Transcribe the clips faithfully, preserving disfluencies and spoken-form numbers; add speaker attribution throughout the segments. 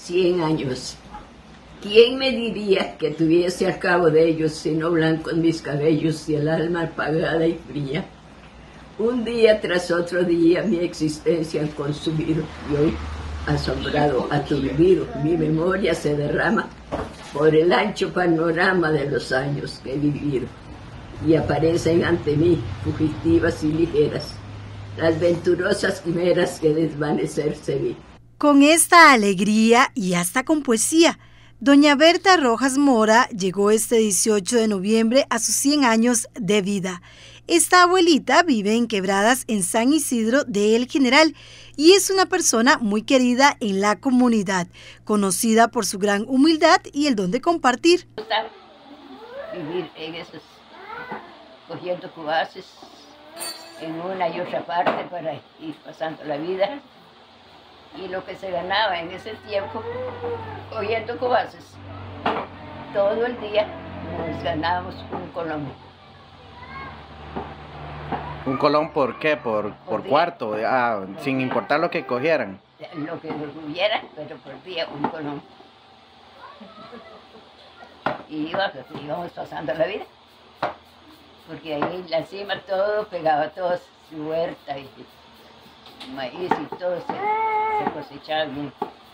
Speaker 1: cien años. ¿Quién me diría que tuviese al cabo de ellos, sino blancos mis cabellos y el alma apagada y fría? Un día tras otro día mi existencia han consumido y hoy, asombrado, aturdido, mi memoria se derrama por el ancho panorama de los años que he vivido y aparecen ante mí, fugitivas y ligeras, las venturosas quimeras que desvanecerse vi.
Speaker 2: Con esta alegría y hasta con poesía, doña Berta Rojas Mora llegó este dieciocho de noviembre a sus cien años de vida. Esta abuelita vive en Quebradas, en San Isidro de El General, y es una persona muy querida en la comunidad, conocida por su gran humildad y el don de compartir.
Speaker 1: Me gusta vivir en esos, cogiendo cubaces en una y otra parte para ir pasando la vida. Y lo que se ganaba en ese tiempo, cogiendo cubaces, todo el día nos ganábamos un colón.
Speaker 3: ¿Un colón por qué? ¿Por, por, por cuarto? Ah, sin importar lo que cogieran.
Speaker 1: Lo que hubiera, pero por día un colón. Y íbamos pasando la vida, porque ahí en la cima todo pegaba, todo su huerta y maíz y todo se, se cosechaba bien.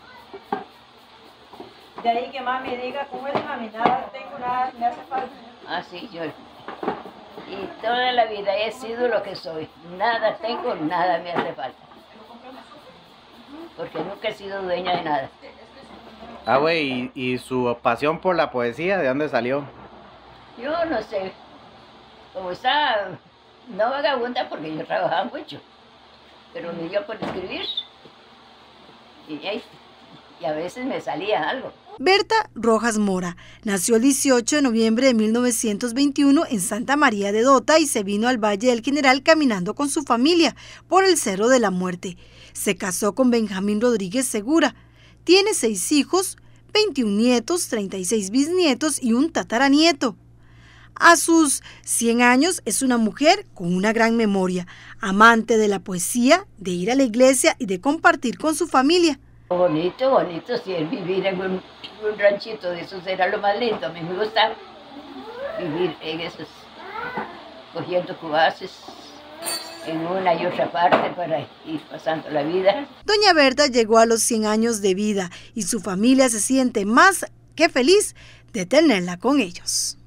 Speaker 4: De ahí que mami diga, ¿cómo es mami? Nada tengo, nada me hace falta.
Speaker 1: Ah, sí, yo. Y toda la vida he sido lo que soy. Nada tengo, nada me hace falta. Porque nunca he sido dueña de nada.
Speaker 3: Ah, güey, ¿y, ¿y su pasión por la poesía, de dónde salió?
Speaker 1: Yo no sé. Como está, no vagabunda porque yo trabajaba mucho. Pero me dio por escribir. Y, y a veces me salía algo.
Speaker 2: Berta Rojas Mora nació el dieciocho de noviembre de mil novecientos veintiuno en Santa María de Dota y se vino al Valle del General caminando con su familia por el Cerro de la Muerte. Se casó con Benjamín Rodríguez Segura. Tiene seis hijos, veintiún nietos, treinta y seis bisnietos y un tataranieto. A sus cien años es una mujer con una gran memoria, amante de la poesía, de ir a la iglesia y de compartir con su familia.
Speaker 1: Bonito, bonito, si es vivir en un, un ranchito de esos era lo más lindo. A mí me gusta vivir en esos, cogiendo cubaces en una y otra parte para ir pasando la vida.
Speaker 2: Doña Berta llegó a los cien años de vida y su familia se siente más que feliz de tenerla con ellos.